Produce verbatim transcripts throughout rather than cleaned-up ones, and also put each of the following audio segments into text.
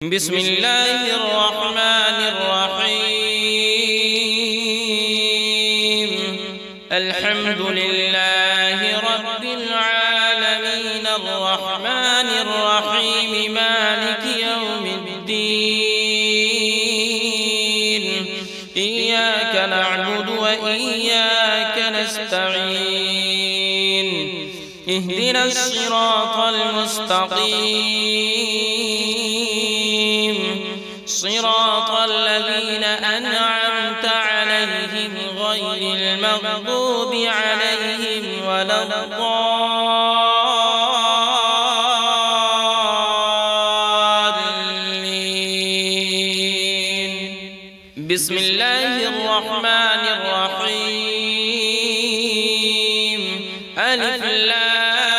بسم الله الرحمن الرحيم. الحمد لله رب العالمين الرحمن الرحيم مالك يوم الدين. إياك نعبد وإياك نستعين. اهدنا الصراط المستقيم، صراط الذين أنعمت عليهم غير المغضوب عليهم ولا الضالين. بسم الله الرحمن الرحيم. ألف لام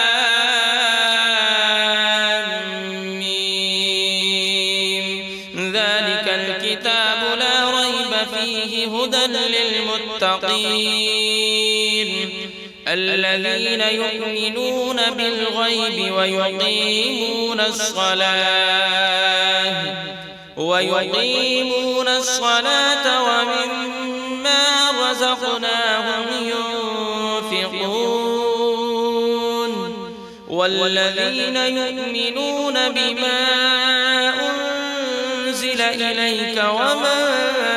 الكتاب لا ريب فيه هدى للمتقين الذين يؤمنون بالغيب ويقيمون الصلاة ويقيمون الصلاة ومما رزقناهم ينفقون والذين يؤمنون بما إليك وما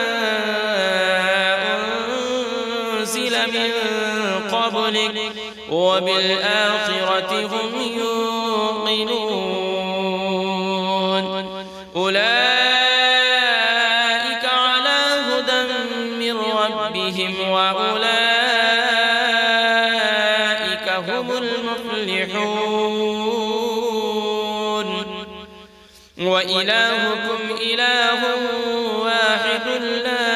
أنزل من قبلك وبالآخرة هم يوقنون. أولئك على هدى من ربهم وأولئك هم المفلحون. وإلهكم إله واحد لا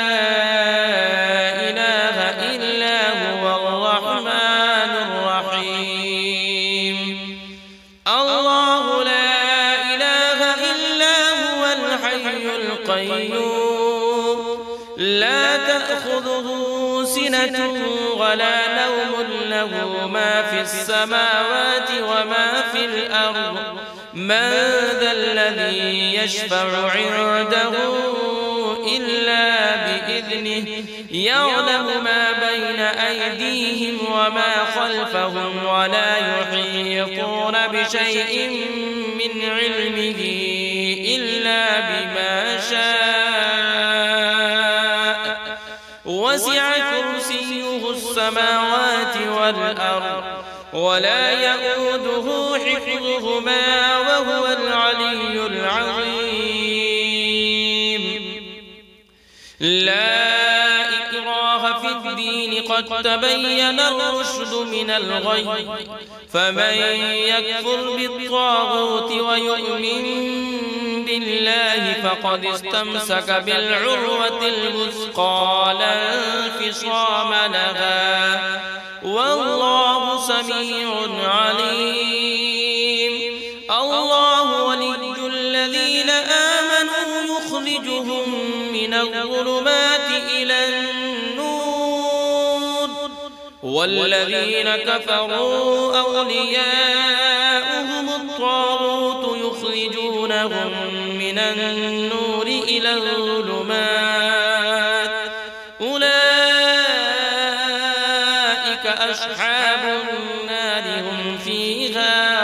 إله إلا هو الرحمن الرحيم. الله لا إله إلا هو الحي القيوم لا تأخذه سنة ولا نوم له ما في السماوات وما في الأرض. من ذا الذي يشفع عنده إلا بإذنه يعلم ما بين أيديهم وما خلفهم ولا يحيطون بشيء من علمه إلا بما شاء. وسع كرسيه السماوات والأرض ولا يؤوده حفظهما وهو العلي العظيم. لا إكراه في الدين قد تبين الرشد من الغي فمن يكفر بالطاغوت ويؤمن بالله فقد استمسك بالعروة الوثقى لا انفصام لها والله سميع عليم. الله ولي الذين آمنوا يخرجهم من الظلمات إلى النور والذين كفروا أولياؤهم الطاغوت يخرجونهم من النور إلى الظلمات. أولئك أصحاب النار هم فيها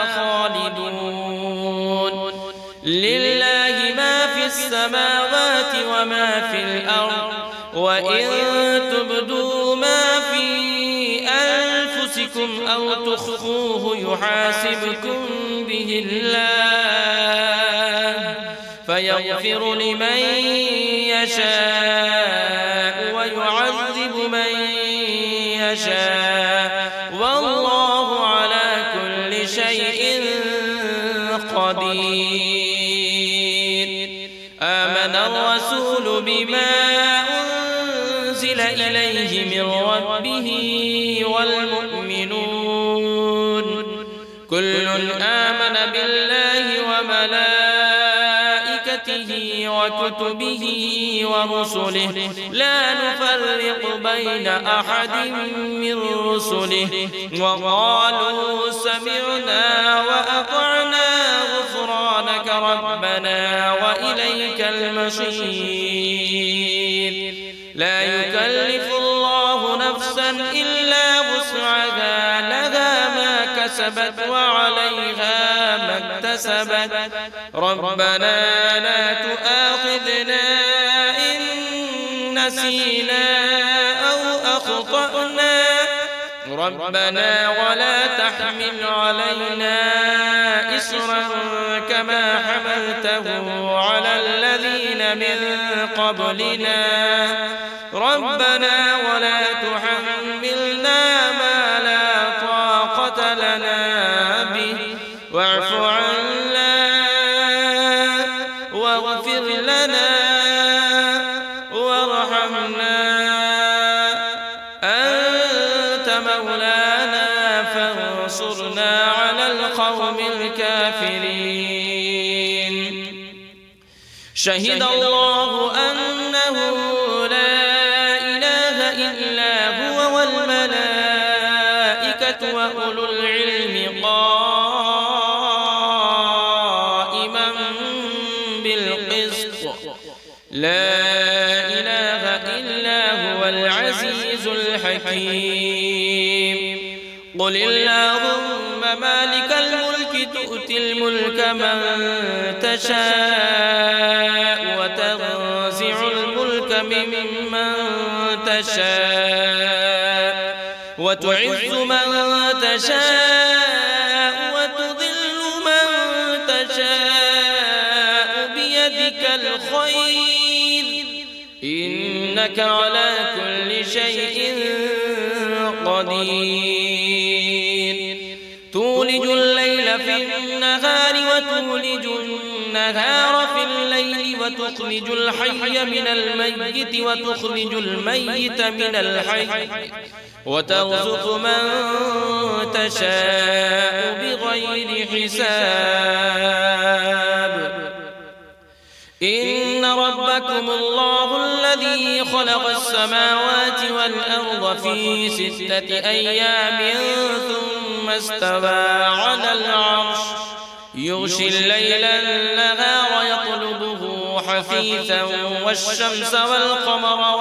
خالدون. لله ما في السماوات وما في الأرض وإن تبدوا ما في أنفسكم أو تخفوه يحاسبكم به الله فيغفر لمن يشاء ويعذب من يشاء والله على كل شيء قدير. آمن الرسول بما أنزل إليه من ربه والمؤمنون كل آمن بالله وملائكته وكتبه ورسله لا نفرق بين أحد من رسله وقالوا سمعنا وأطعنا غفرانك ربنا وإليك المصير لا يكلف الله نفسا إلا وسعها لها ما كسبت وعليها ما اكتسبت ربنا لا تؤاخذنا إن نسينا أو أخطأنا ربنا ولا تحمل علينا إصرا كما حملته على الذين من قبلنا ربنا ولا تحملنا ما لا طاقة لنا به واعف عنا واغفر لنا وارحمنا أنت مولانا فانصرنا على القوم الكافرين شهد الله أنه لا إله إلا هو والملائكة وأولو العلم قائما بالقسط لا إله إلا هو العزيز الحكيم قل اللهم مالك الملك تؤتي الملك من تشاء وتنزع الملك ممن تشاء وتعز من تشاء وتذل من تشاء بيدك الخير إنك على كل شيء قدير تولج الليل في النهار وتولج النهار في الليل وتخرج الحي من الميت وتخرج الميت من الحي وترزق من تشاء بغير حساب إن ربكم الله الذي خلق السماوات والأرض في ستة أيام ثم استوى على العرش يغشي الليل النهار يطلبه حثيثا والشمس والقمر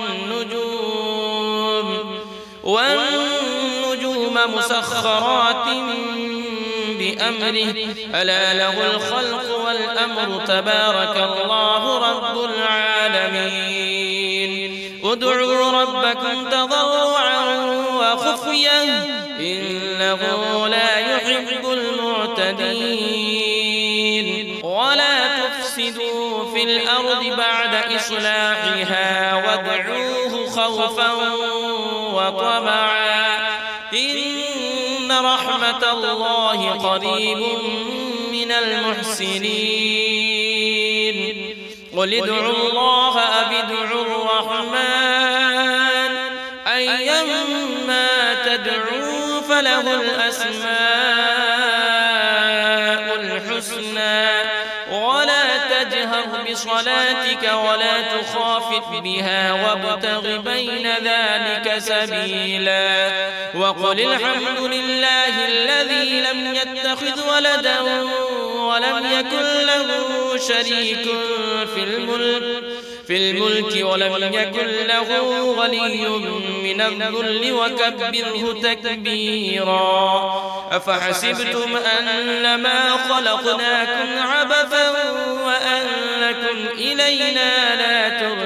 والنجوم والنجوم مسخرات بأمره ألا له الخلق والأمر تبارك الله رب العالمين ادعوا ربكم تضرعا وخفيا إنه لا يحب المعتدين ولا تفسدوا في الأرض بعد إصلاحها وادعوه خوفا وطمعا إن رحمة الله قريب من المحسنين قل ادعوا الله أو ادعوا الرحمن أيما تدعوا فله الأسماء الحسنى ولا تجهر بصلاتك ولا تخافت بها وابتغ بين ذلك سبيلا وقل الحمد لله الذي لم يتخذ ولدا ولم يكن له شريك في الملك في الملك ولم يكن له غني من الذل وكبره تكبيرا أفحسبتم أنما خلقناكم عبثا وأنكم إلينا لا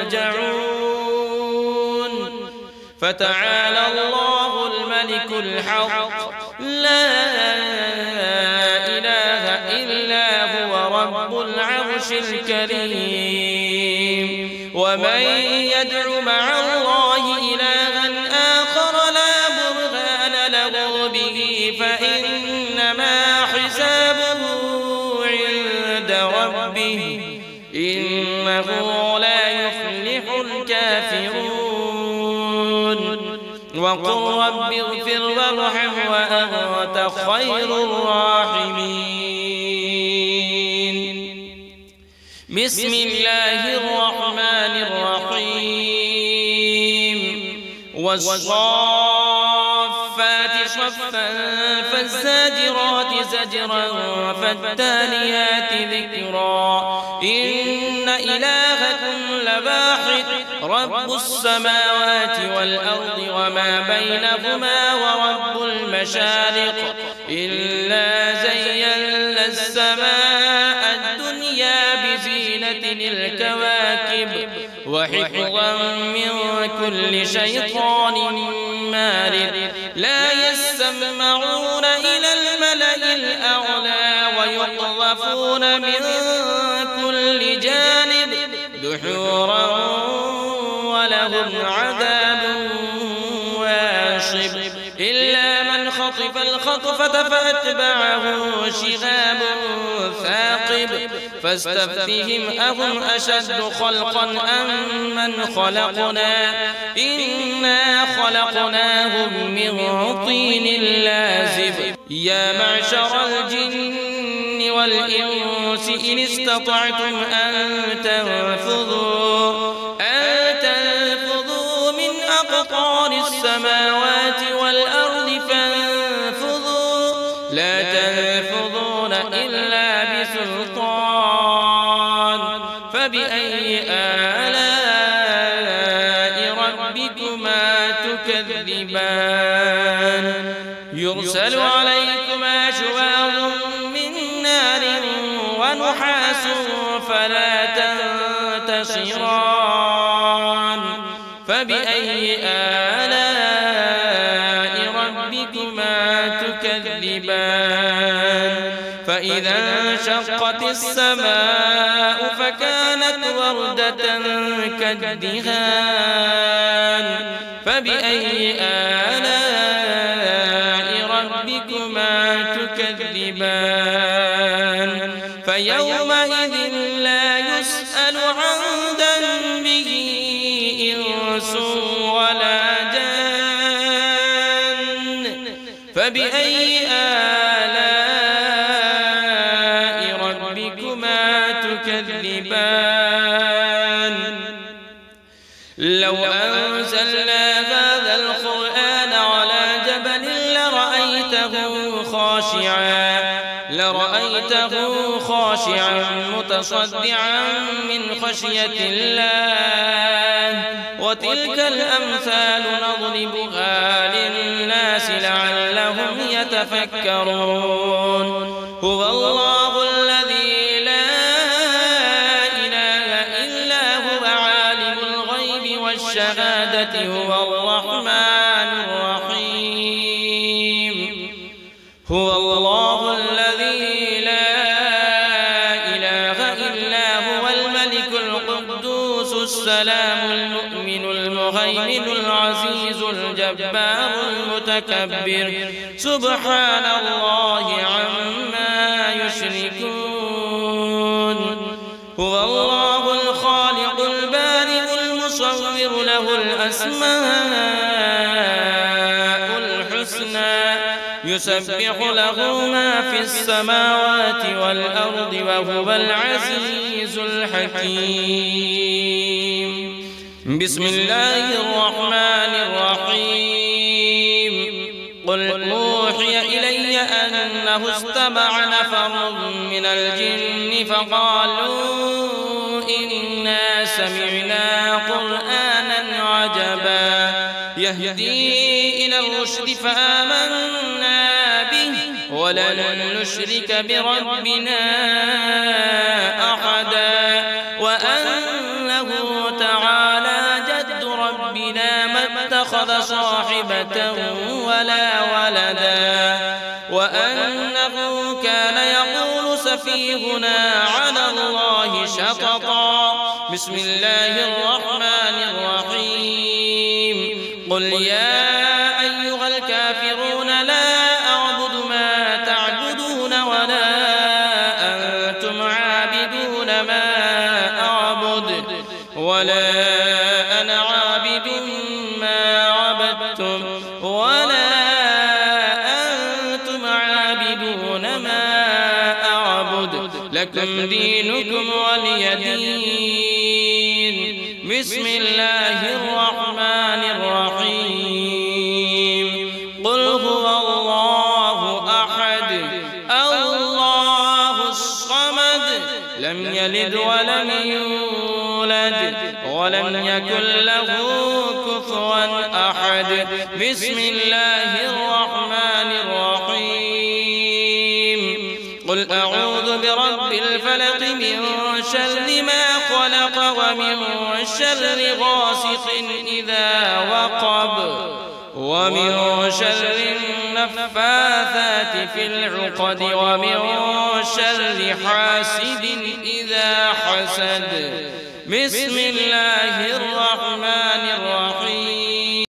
ترجعون فتعالى الله الملك الحق لا إله إلا هو رب العرش الكريم ومن يدع مع الله إلها آخر لا برهان له به فإنما حسابه عند ربه إنه لا يفلح الكافرون وقل رب اغفر وارحم وأنت خير الراحمين بسم الله الرحمن الرحيم والصافات الصفات صفا فالزاجرات زجرا فالتاليات ذكرا إن إلهكم لواحد رب السماوات والأرض وما بينهما ورب المشارق إلا زينا السماء الدنيا بزينة الكواكب وحفظا من كل شيطان مارد لا يسمعون إلى الملأ الأعلى ويقذفون من كل جانب دحورا ولهم عذاب واصب إلا من خطف الخطفة فأتبعه شهاب ثاقب فاستفتهم أهم أشد خلقا أم من خلقنا إنا خلقناهم من طين لازب يا معشر الجن والإنس إن استطعتم أن تنفذوا أن تنفذوا من أقطار السماوات والأرض فانفذوا لا تنفذون إلا بسلطان فبأي آلاء ربكما تكذبان يرسل عليكما شواظ من نار ونحاس فلا تنتصران فبأي آلاء ربكما تكذبان فإذا انشقت السماء فكانت وردة كالدهان فبأي آلاء ربكما تكذبان فيومئذ لا يسأل عن ذنبه إنس ولا جان فبأي آلاء ربكما تكذبان لو أنزلنا هذا القرآن على جبل لرأيته خاشعا لرأيته خاشعا متصدعا من خشية الله وتلك الأمثال نضربها للناس لعلهم يتفكرون هو الله الذي لا إله إلا هو عالم الغيب والشهادة هو الرحمن الرحيم هو الله الذي لا إله إلا هو الملك القدوس السلام المؤمن المهيمن العزيز الجبار المتكبر سبحان الله عما يشركون هو الله الخالق البارئ المصور له الأسماء الحسنى يسبح له ما في السماوات والأرض وهو العزيز الحكيم بسم الله الرحمن الرحيم قل أوحي إلي أنه استمع نفر من الجن فقالوا إنا سمعنا قرآنا عجبا يهدي إلى الرشد فآمنا به ولن نشرك بربنا أحدا وأنه تعالى جد ربنا ما اتخذ صاحبة ولا ولدا وأنه كان يقول سفيهنا على الله شططا بسم الله الرحمن الرحيم قل يا أيها الكافرون لا أعبد ما تعبدون ولا أنتم عابدون ما أعبد ولا أنا عابد ما عبدتم ولا أنتم عابدون ما أعبد لكم دينكم ولي دين بسم الله الرحمن الرحيم قل يلد ولم يولد ولم يكن له كفوا أحد. بسم الله الرحمن الرحيم. قل أعوذ برب الفلق من شر ما خلق ومن شر غاسق إذا وقب ومن شر النفاثات في العقد ومن شر حاسد إذا حسد. بسم الله الرحمن الرحيم.